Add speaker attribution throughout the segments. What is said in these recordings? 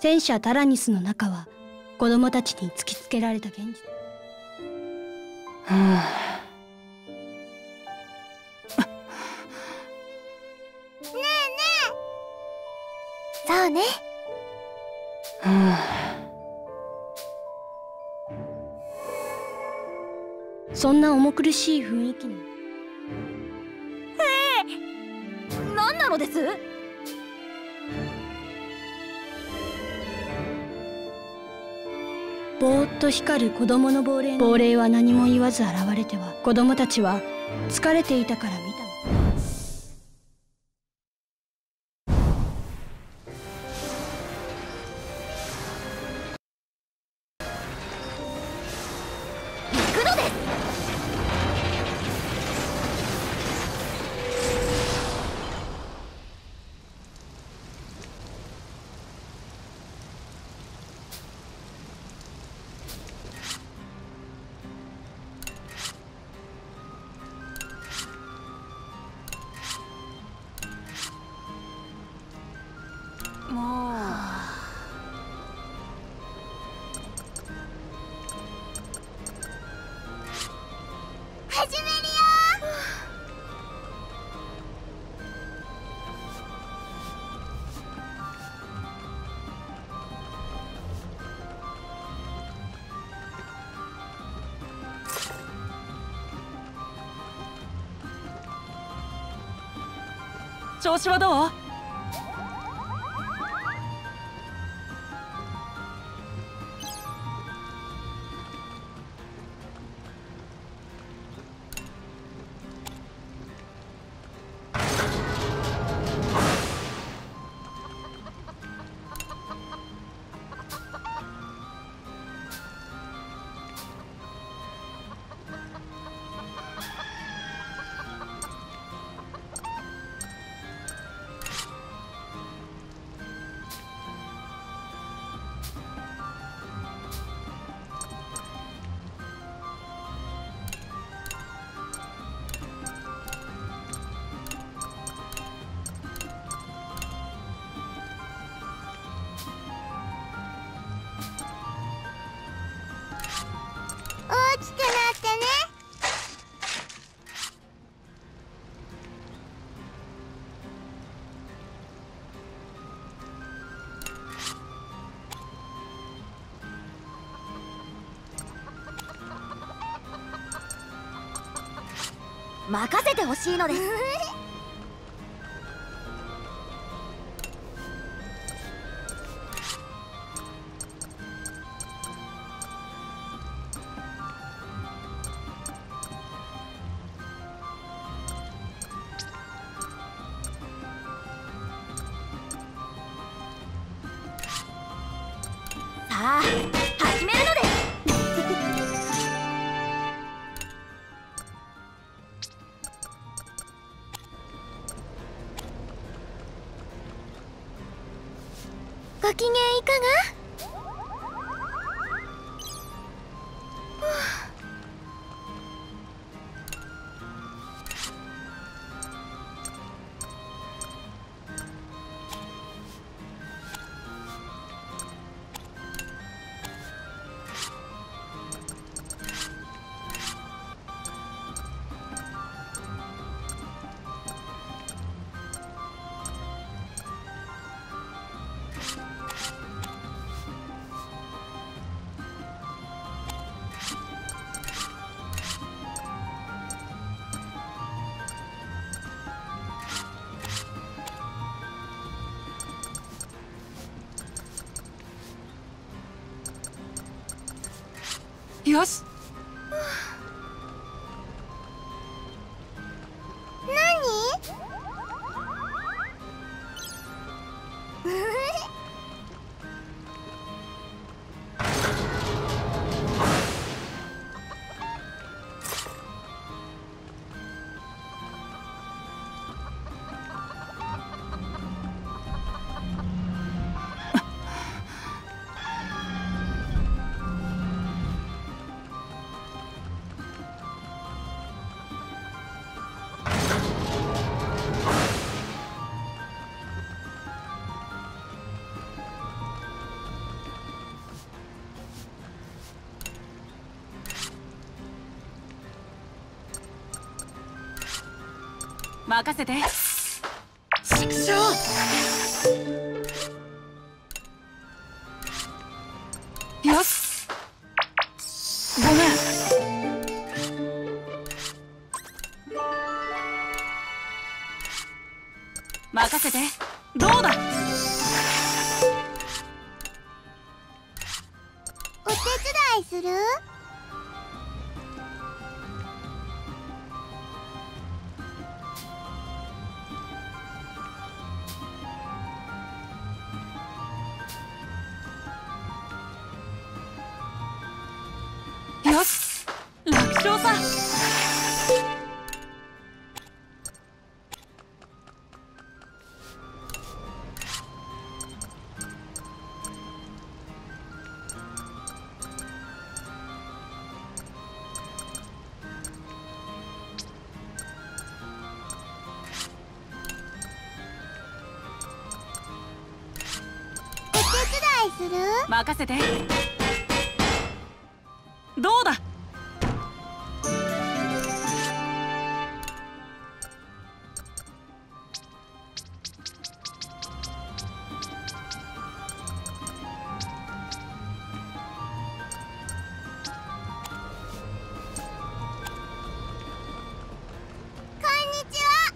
Speaker 1: 戦車タラニスの中は子供たちに突きつけられた現実。
Speaker 2: そうね。
Speaker 1: そんな重苦しい雰囲気の。
Speaker 2: 何なのです？
Speaker 1: ぼーっと光る子供の亡霊は何も言わず現れては、子供たちは疲れていたから見たの。
Speaker 2: 始めるよ。
Speaker 3: 調子はどう？
Speaker 2: 大きくなってね。任せてほしいのです。さあ、始めるのです。ご機嫌いかが？
Speaker 3: よし。 任せて。畜生。よし。ごめん。任せて。どうだ。
Speaker 2: お手伝いする？
Speaker 3: よし、楽勝さ。
Speaker 2: お手伝いする？
Speaker 3: 任せて。どうだ。
Speaker 2: こんにちは。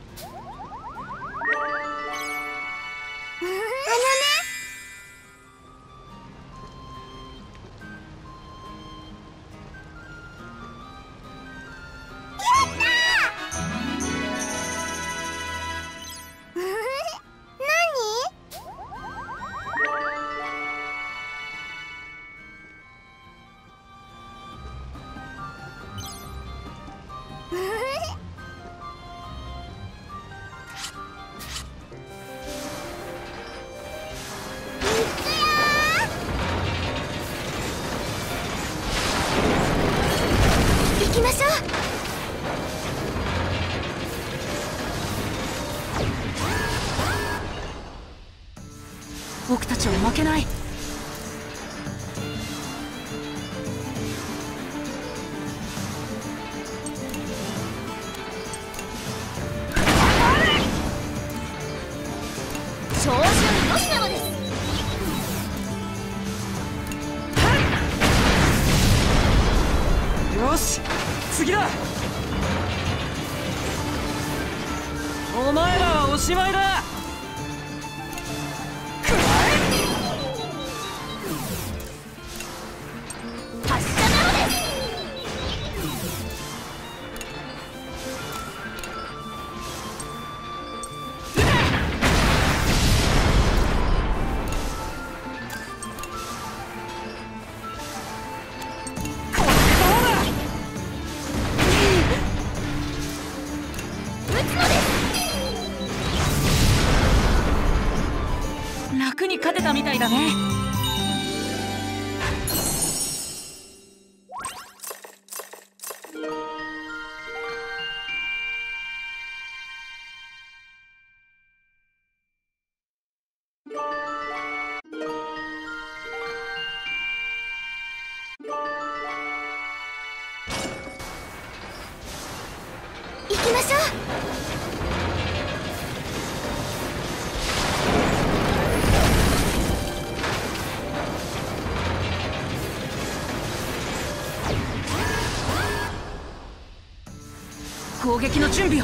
Speaker 2: 行きましょう。
Speaker 3: 僕たちは負けない。
Speaker 2: 調子よしなのです。
Speaker 3: よし、次だ。お前らはおしまいだ。
Speaker 2: 発射なのです。
Speaker 3: 楽に勝てたみたいだね。
Speaker 2: 行きましょう。
Speaker 3: 攻撃の準備を。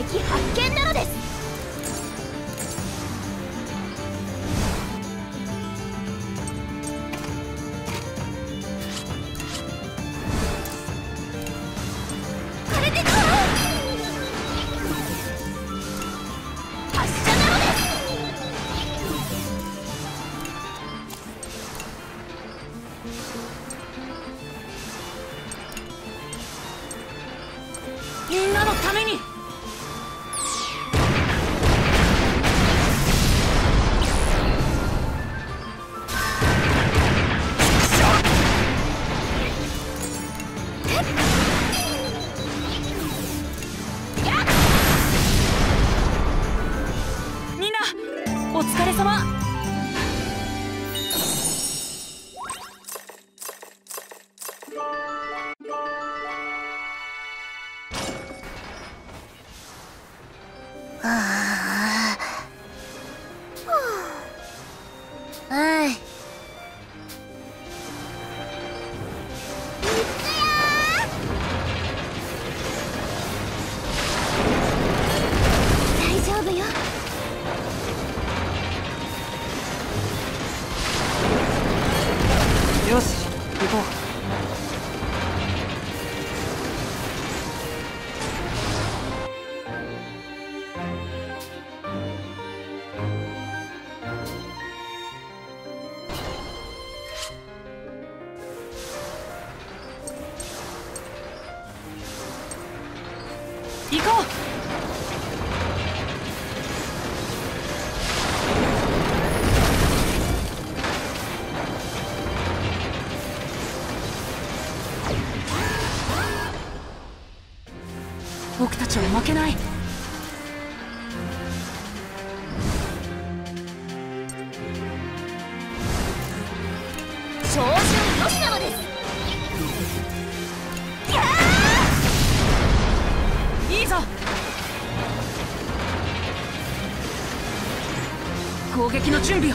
Speaker 2: 機発見なのです。これでどう？発射なのです。
Speaker 3: みんなのために。みんなお疲れ様。
Speaker 2: 大丈夫よ。
Speaker 3: よし行こう。行こう。僕たちは負けない。
Speaker 2: 照準よしなのです。
Speaker 3: いいぞ。攻撃の準備を。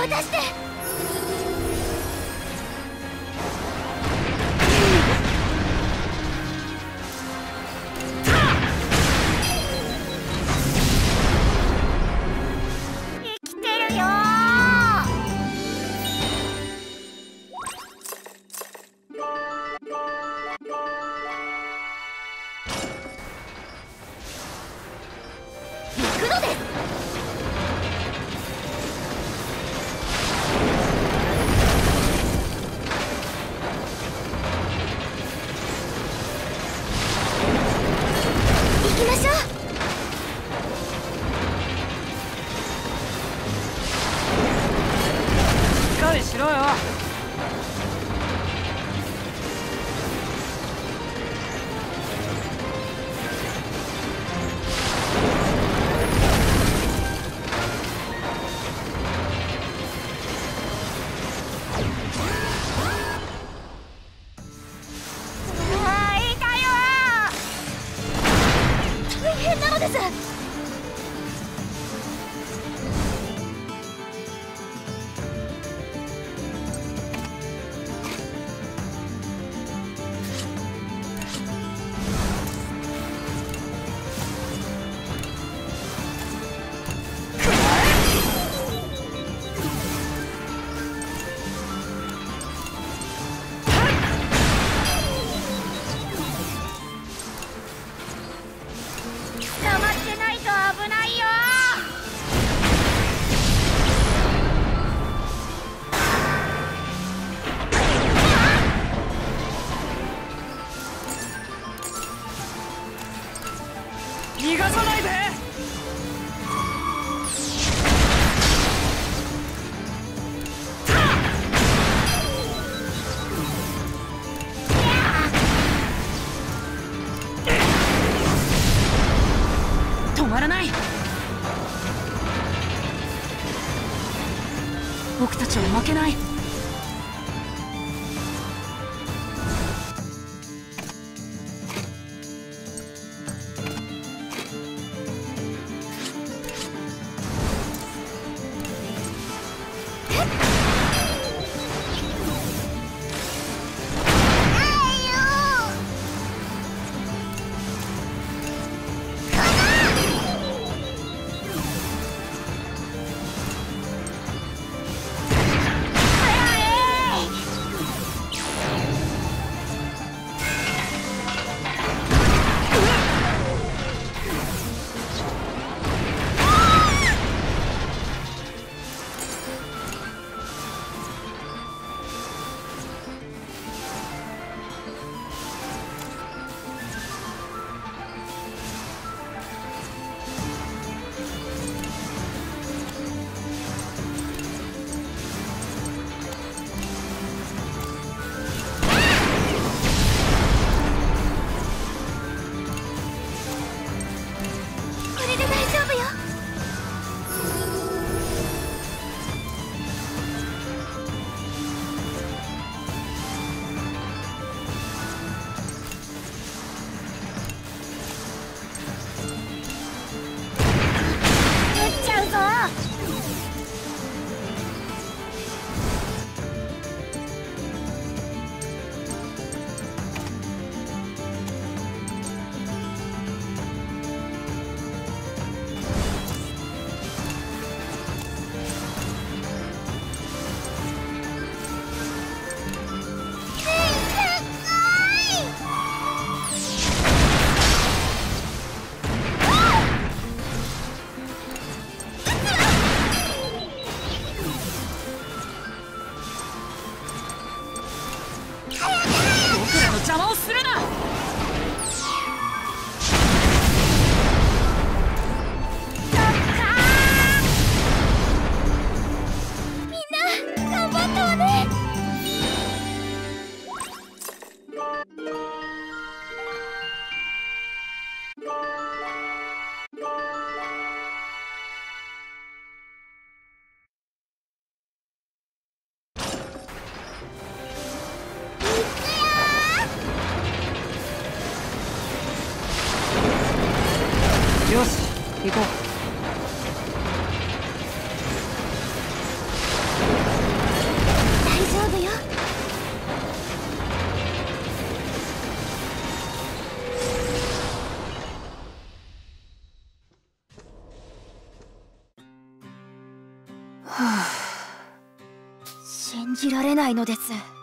Speaker 2: 渡して。生きてるよ行くのです。行きましょう。
Speaker 3: しっかりしろよ。
Speaker 2: あー、いたよー。大変なのです。捕まってないと危ないよ
Speaker 3: 逃がさないで。止まらない。僕たちは負けない。これで大丈夫よ。撃っちゃうぞ。 僕らの邪魔をするな。
Speaker 2: みんな頑張ったわね。
Speaker 3: よし、行こう。
Speaker 2: 信じられないのです。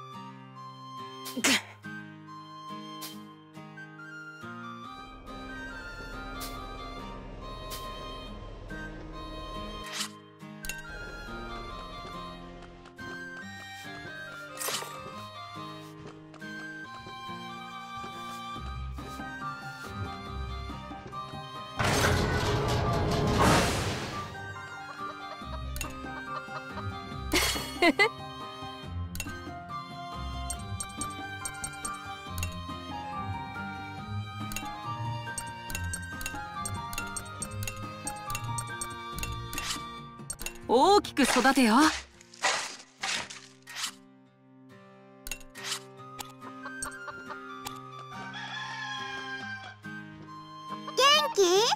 Speaker 3: 大きく育てよ。
Speaker 2: 元気？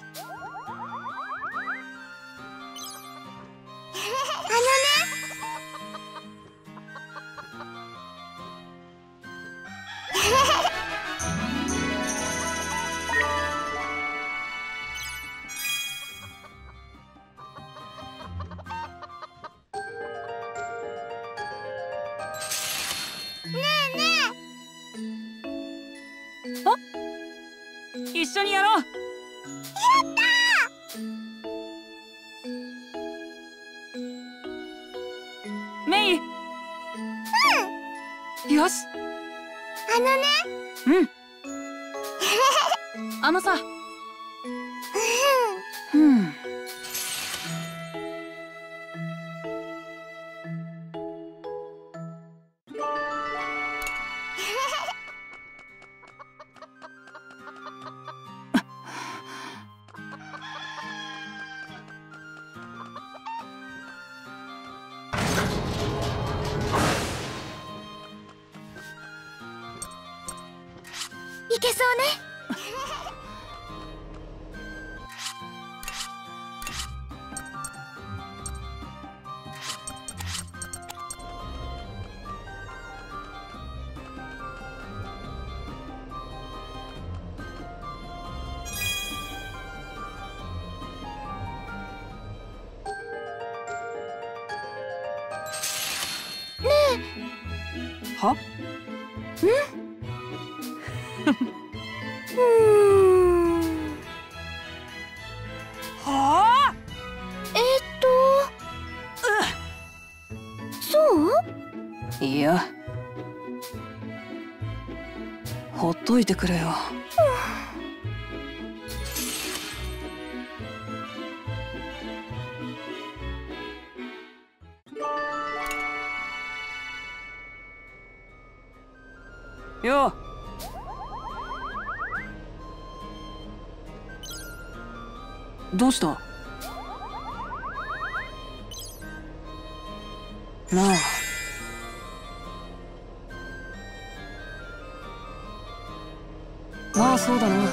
Speaker 3: 一緒にやろう。メイ。よし。うん。さ。
Speaker 2: いけそうね。
Speaker 3: は？はあ？
Speaker 2: そう？
Speaker 3: いや、ほっといてくれよ。よう。どうした？なあ。まあそうだな。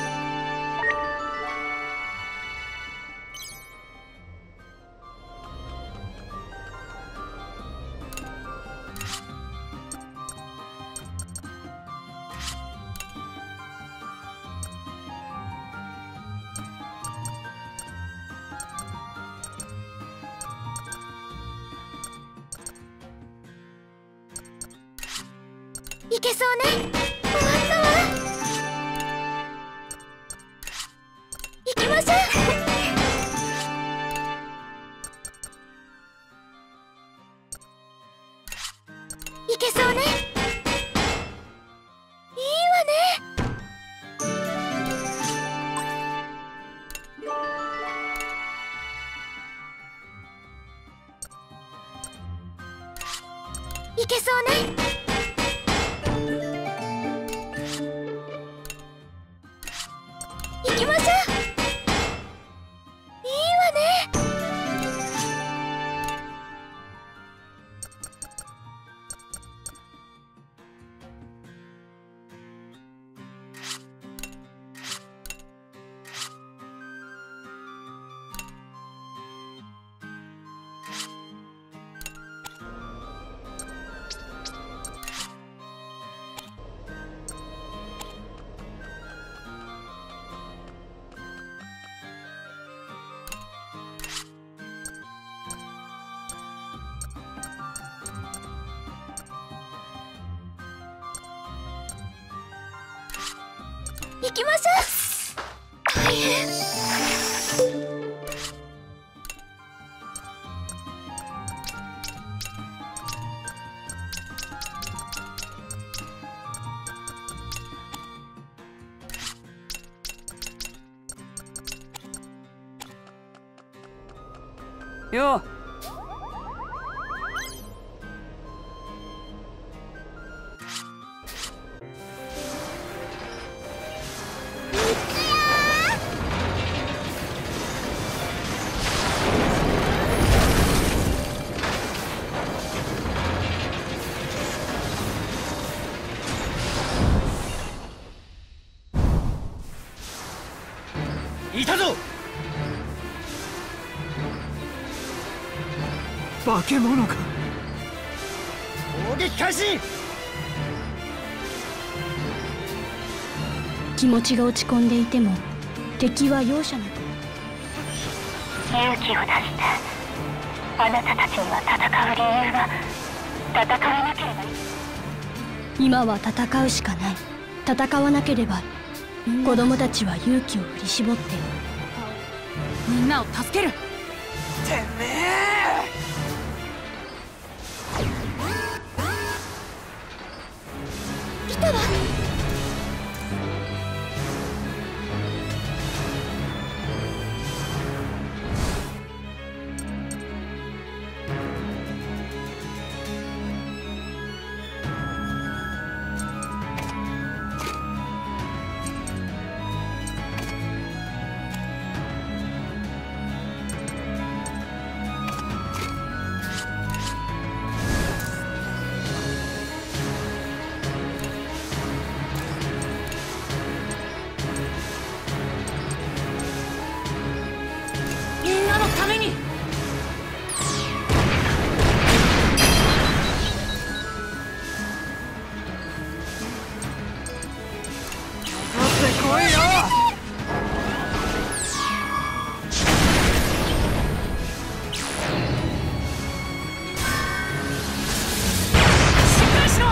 Speaker 2: いけそうね。終わったわ。行きましょう。いけそうね。いいわね。いけそうね。行きましょう。いいわね。 行きましょう。大変。
Speaker 3: よう。
Speaker 4: いたぞ。
Speaker 5: 化け物か。
Speaker 4: 攻撃開始。
Speaker 1: 気持ちが落ち込んでいても敵は容赦なく。
Speaker 6: 勇気を出して。あなたたちには戦う理由が。戦わなければいい。
Speaker 1: 今は戦うしかない。戦わなければ。子供たちは勇気を振り絞って
Speaker 2: みんなを助ける。
Speaker 4: てめえ。
Speaker 2: 来たわ。みんなのために。
Speaker 4: 来いよ。
Speaker 2: しっかりしろ。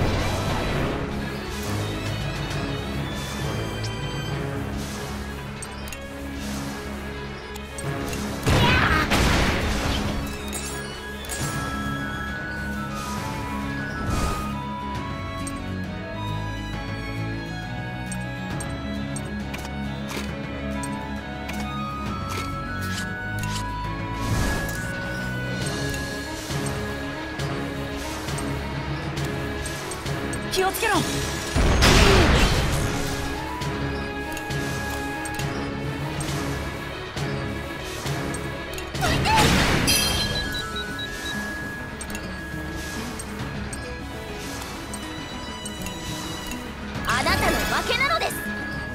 Speaker 2: 気をつけろ。あなたの負けなのです。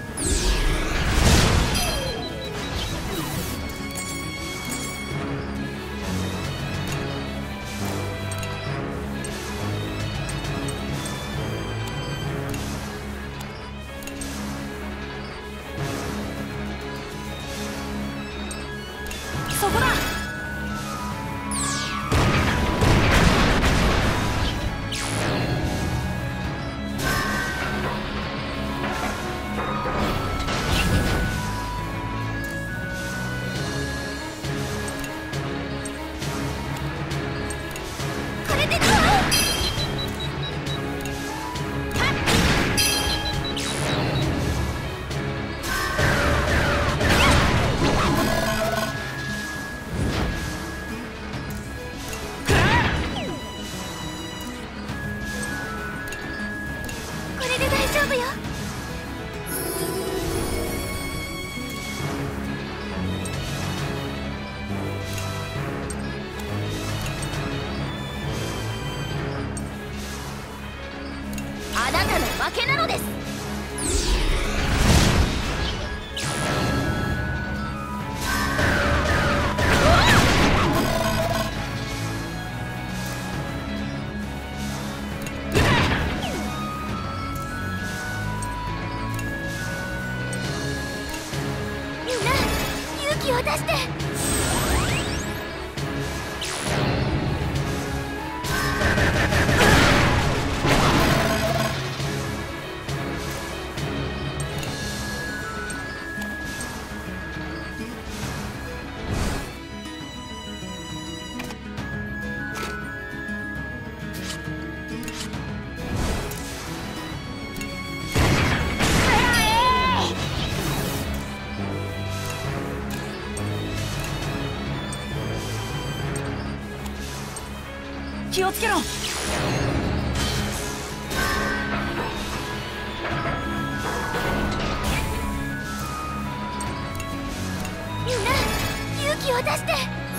Speaker 2: そこだ。これでどう？これで大丈夫よ。あなたの負けなのです。みんな勇気を出して。
Speaker 3: 気をつけろ。
Speaker 2: みんな勇気を出して。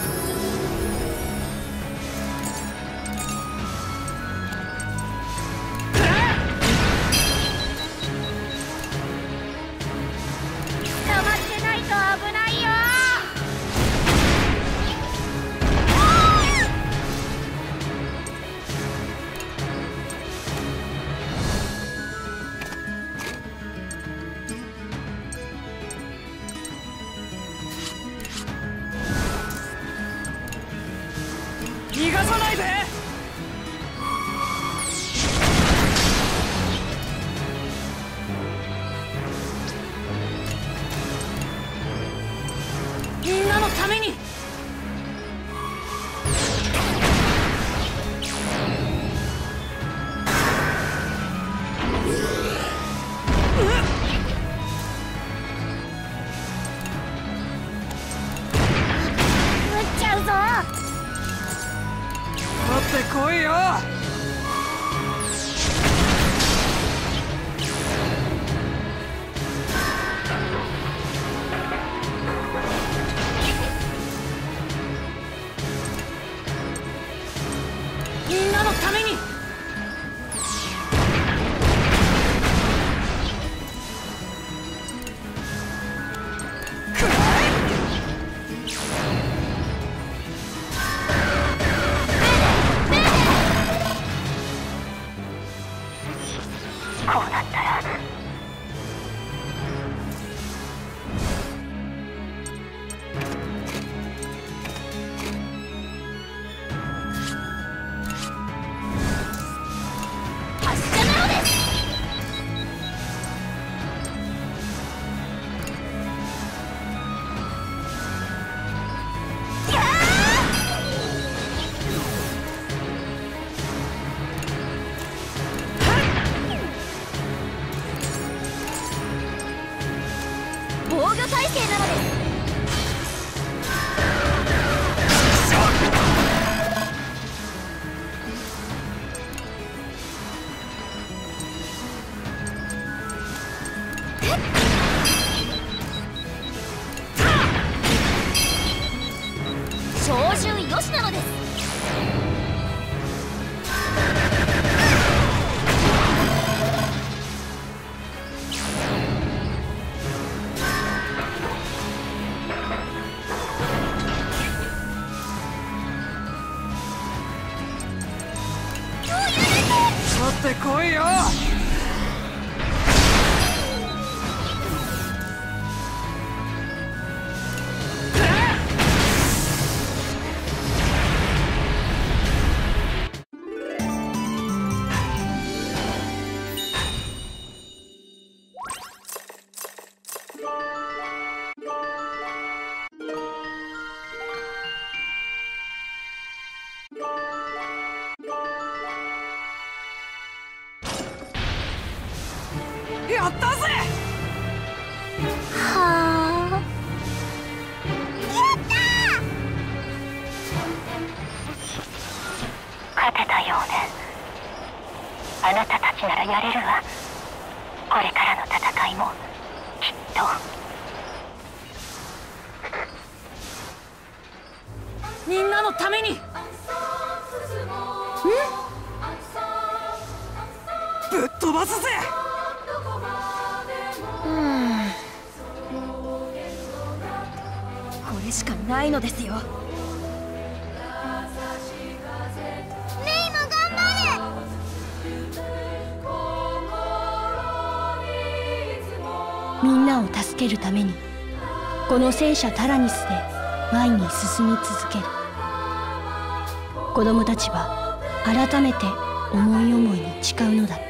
Speaker 2: 捕まってないと危ないよ。
Speaker 3: 逃がさないで。みんなのために。
Speaker 2: 撃っちゃうぞ。
Speaker 4: 取ってこいよ。
Speaker 3: みんなのために。
Speaker 6: こうなったら
Speaker 2: 発射なのです。防御体制なのです。照準よしなのです。
Speaker 4: 取ってこいよ。やったぜ。
Speaker 2: はあ。
Speaker 6: 勝てたようね。あなたたちならやれるわ。これからの戦いもきっと。
Speaker 3: みんなのために。
Speaker 4: ぶっ飛ばすぜ。
Speaker 2: これしかないのですよ。メイも頑張
Speaker 1: みんなを助けるためにこの戦車タラニスで前に進み続ける。子供たちは改めて思い思いに誓うのだった。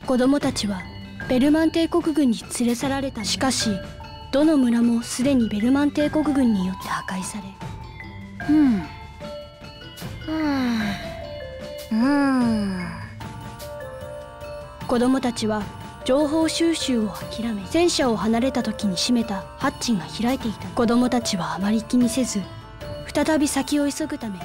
Speaker 1: 子供たちはベルマン帝国軍に連れ去られた。しかしどの村もすでにベルマン帝国軍によって破壊され、子供たちは情報収集を諦め、戦車を離れた時に閉めたハッチが開いていた。子供たちはあまり気にせず再び先を急ぐため、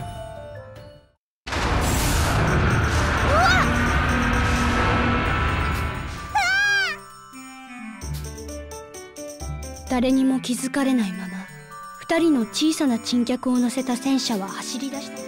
Speaker 1: 誰にも気づかれないまま2人の小さな珍客を乗せた戦車は走り出した。